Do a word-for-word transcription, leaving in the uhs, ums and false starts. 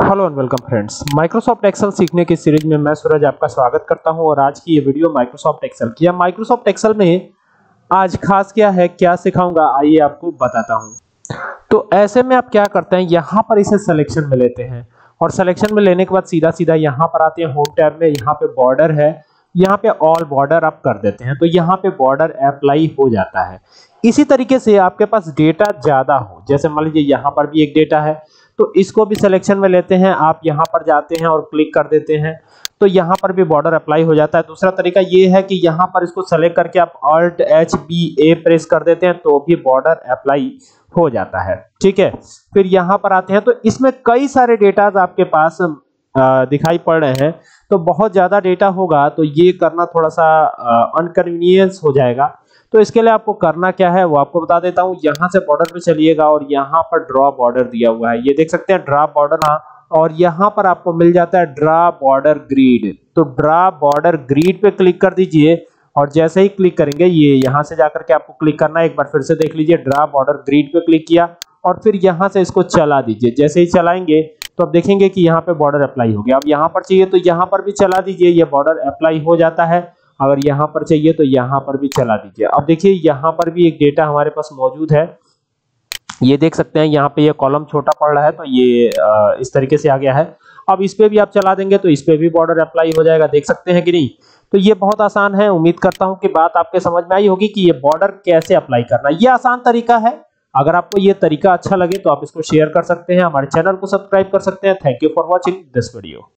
Hello and welcome friends, Microsoft Excel सीखने की series में मैं सूरज आपका स्वागत करता हूं। और आज की ये वीडियो माइक्रोसॉफ्ट एक्सेल की है। माइक्रोसॉफ्ट एक्सेल में आज खास क्या है, क्या सिखाऊंगा, आइए आपको बताता हूं। तो ऐसे में आप क्या करते हैं, यहां पर इसे सिलेक्शन में लेते हैं और सिलेक्शन में लेने के बाद सीधा सीधा यहां पर आते हैं होम टैब में। यहां पे बॉर्डर है, यहां पे ऑल बॉर्डर आप कर देते हैं तो यहां पे बॉर्डर अप्लाई हो जाता है। इसी तरीके से आपके पास डेटा ज्यादा हो, जैसे मान लीजिए यहां पर भी एक डेटा है तो इसको भी सिलेक्शन में लेते हैं। आप यहां पर जाते हैं और क्लिक कर देते हैं तो यहां पर भी बॉर्डर अप्लाई हो जाता है। दूसरा तरीका ये है कि यहां पर इसको सेलेक्ट करके आप Alt H B A press कर देते हैं तो भी बॉर्डर अप्लाई हो जाता है। ठीक है, फिर यहां पर आते हैं तो इसमें कई सारे डेटाज आपके पास आ, दिखाई पड़ रहे हैं। तो बहुत ज्यादा डेटा होगा तो ये करना थोड़ा सा अनकन्वीनियंस हो जाएगा। तो इसके लिए आपको करना क्या है वो आपको बता देता हूं। यहां से बॉर्डर पे चलिएगा और यहां पर ड्रॉ बॉर्डर दिया हुआ है, ये देख सकते हैं ड्रॉ बॉर्डर। और यहां पर आपको मिल जाता है ड्रॉ बॉर्डर ग्रिड। तो ड्रॉ बॉर्डर ग्रिड पे क्लिक कर दीजिए और जैसे ही क्लिक करेंगे, ये यहां से जाकर के आपको क्लिक करना है। एक बार फिर से देख लीजिए, ड्रॉ बॉर्डर ग्रिड पे क्लिक किया और फिर यहां से इसको चला दीजिए। जैसे ही चलाएंगे तो आप देखेंगे कि यहाँ पे बॉर्डर अप्लाई हो गया। अब यहाँ पर चाहिए तो यहाँ पर भी चला दीजिए, ये बॉर्डर अप्लाई हो जाता है। अगर यहाँ पर चाहिए तो यहाँ पर भी चला दीजिए। अब देखिए यहाँ पर भी एक डेटा हमारे पास मौजूद है, ये देख सकते हैं यहाँ पे ये कॉलम छोटा पड़ रहा है तो ये इस तरीके से आ गया है। अब इस पे भी आप चला देंगे तो इस पे भी बॉर्डर अप्लाई हो जाएगा, देख सकते हैं कि नहीं। तो ये बहुत आसान है। उम्मीद करता हूं कि बात आपके समझ में आई होगी कि ये बॉर्डर कैसे अप्लाई करना है। ये आसान तरीका है। अगर आपको ये तरीका अच्छा लगे तो आप इसको शेयर कर सकते हैं, हमारे चैनल को सब्सक्राइब कर सकते हैं। Thank you for watching this video.